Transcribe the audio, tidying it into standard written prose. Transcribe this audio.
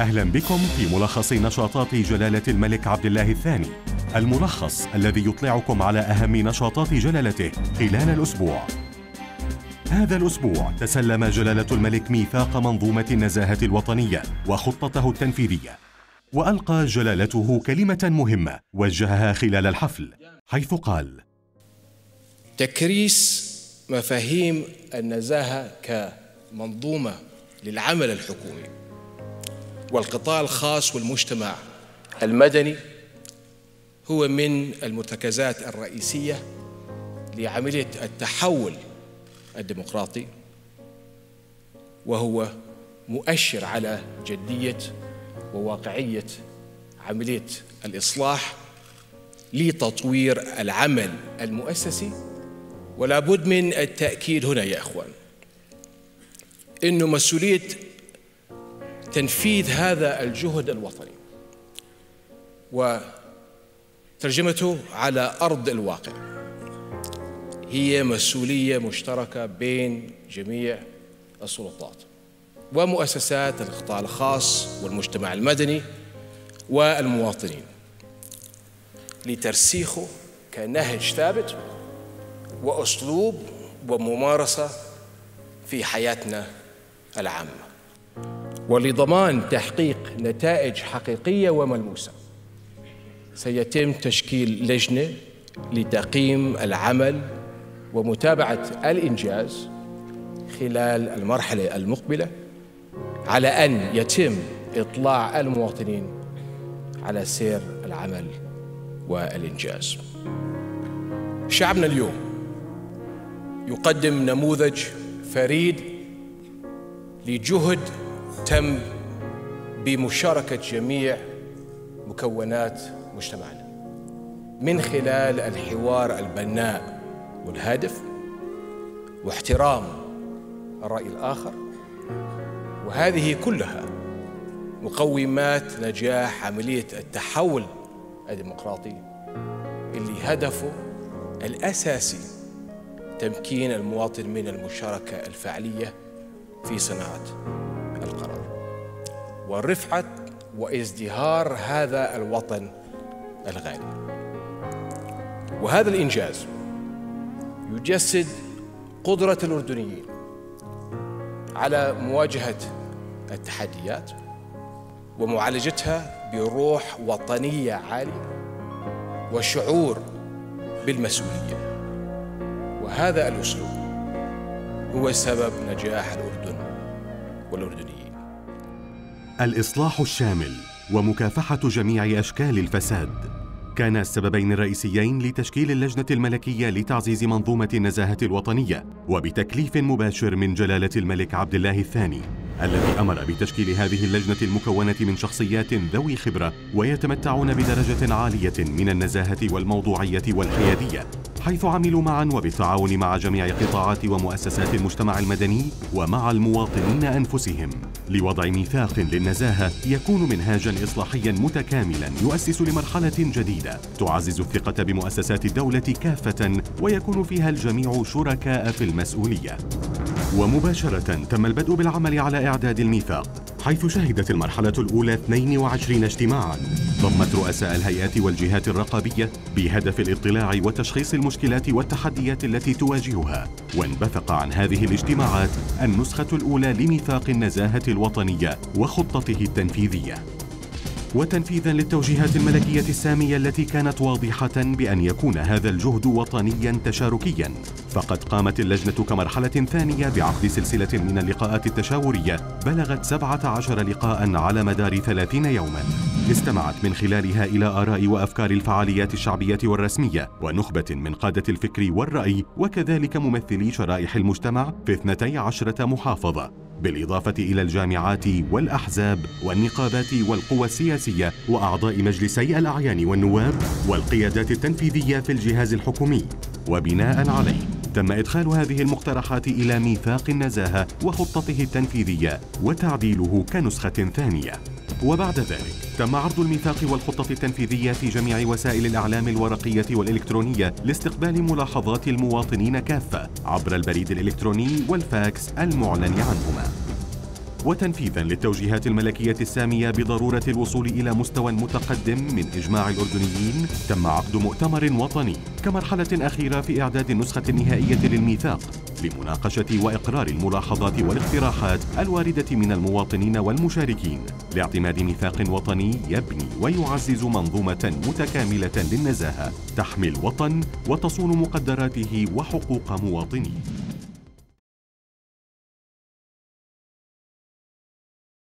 أهلا بكم في ملخص نشاطات جلالة الملك عبد الله الثاني، الملخص الذي يطلعكم على أهم نشاطات جلالته خلال الأسبوع. هذا الأسبوع تسلم جلالة الملك ميثاق منظومة النزاهة الوطنية وخطته التنفيذية، وألقى جلالته كلمة مهمة وجهها خلال الحفل، حيث قال: تكريس مفاهيم النزاهة كمنظومة للعمل الحكومي والقطاع الخاص والمجتمع المدني هو من المرتكزات الرئيسية لعملية التحول الديمقراطي، وهو مؤشر على جدية وواقعية عملية الإصلاح لتطوير العمل المؤسسي. ولا بد من التأكيد هنا يا إخوان إنه مسؤولية تنفيذ هذا الجهد الوطني وترجمته على أرض الواقع هي مسؤولية مشتركة بين جميع السلطات ومؤسسات القطاع الخاص والمجتمع المدني والمواطنين لترسيخه كنهج ثابت وأسلوب وممارسة في حياتنا العامة، ولضمان تحقيق نتائج حقيقية وملموسة سيتم تشكيل لجنة لتقييم العمل ومتابعة الإنجاز خلال المرحلة المقبلة، على أن يتم إطلاع المواطنين على سير العمل والإنجاز. شعبنا اليوم يقدم نموذج فريد لجهد تم بمشاركة جميع مكونات مجتمعنا من خلال الحوار البناء والهادف واحترام الرأي الآخر، وهذه كلها مقومات نجاح عملية التحول الديمقراطي اللي هدفه الأساسي تمكين المواطن من المشاركة الفعلية في صناعة القرار ورفعة وازدهار هذا الوطن الغالي. وهذا الإنجاز يجسد قدرة الأردنيين على مواجهة التحديات ومعالجتها بروح وطنية عالية وشعور بالمسؤولية، وهذا الأسلوب هو سبب نجاح الأردن والأردنيين. الإصلاح الشامل ومكافحة جميع أشكال الفساد كان السببين الرئيسيين لتشكيل اللجنة الملكية لتعزيز منظومة النزاهة الوطنية، وبتكليف مباشر من جلالة الملك عبد الله الثاني الذي أمر بتشكيل هذه اللجنة المكونة من شخصيات ذوي خبرة ويتمتعون بدرجة عالية من النزاهة والموضوعية والحيادية، حيث عملوا معا وبالتعاون مع جميع قطاعات ومؤسسات المجتمع المدني ومع المواطنين أنفسهم لوضع ميثاق للنزاهة يكون منهاجا إصلاحيا متكاملا يؤسس لمرحلة جديدة تعزز الثقة بمؤسسات الدولة كافة ويكون فيها الجميع شركاء في المسؤولية. ومباشرة تم البدء بالعمل على إعداد الميثاق، حيث شهدت المرحلة الأولى 22 اجتماعاً ضمت رؤساء الهيئات والجهات الرقابية بهدف الاطلاع وتشخيص المشكلات والتحديات التي تواجهها. وانبثق عن هذه الاجتماعات النسخة الأولى لميثاق النزاهة الوطنية وخطته التنفيذية. وتنفيذاً للتوجيهات الملكية السامية التي كانت واضحة بأن يكون هذا الجهد وطنياً تشاركياً، فقد قامت اللجنة كمرحلة ثانية بعقد سلسلة من اللقاءات التشاورية بلغت 17 لقاءً على مدار 30 يوماً، استمعت من خلالها إلى آراء وأفكار الفعاليات الشعبية والرسمية ونخبة من قادة الفكر والرأي، وكذلك ممثلي شرائح المجتمع في 12 محافظة، بالإضافة إلى الجامعات والأحزاب والنقابات والقوى السياسية وأعضاء مجلسي الأعيان والنواب والقيادات التنفيذية في الجهاز الحكومي. وبناء عليه تم إدخال هذه المقترحات إلى ميثاق النزاهة وخطته التنفيذية وتعديله كنسخة ثانية. وبعد ذلك تم عرض الميثاق والخطة التنفيذية في جميع وسائل الإعلام الورقية والإلكترونية لاستقبال ملاحظات المواطنين كافة عبر البريد الإلكتروني والفاكس المعلن عنهما. وتنفيذاً للتوجيهات الملكية السامية بضرورة الوصول إلى مستوى متقدم من إجماع الأردنيين، تم عقد مؤتمر وطني كمرحلة أخيرة في إعداد النسخة النهائية للميثاق لمناقشة وإقرار الملاحظات والاقتراحات الواردة من المواطنين والمشاركين لاعتماد ميثاق وطني يبني ويعزز منظومة متكاملة للنزاهة تحمي الوطن وتصون مقدراته وحقوق مواطنيه.